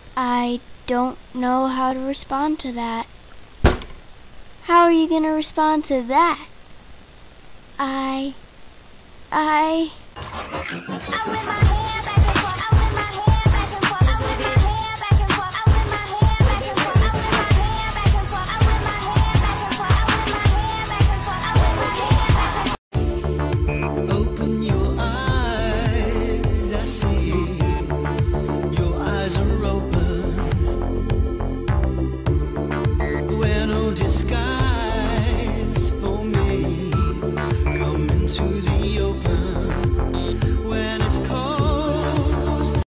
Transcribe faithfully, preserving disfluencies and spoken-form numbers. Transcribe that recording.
I don't know how to respond to that. How are you going to respond to that? I... I... Open your eyes, I see. Your eyes are open. Wear no disguise.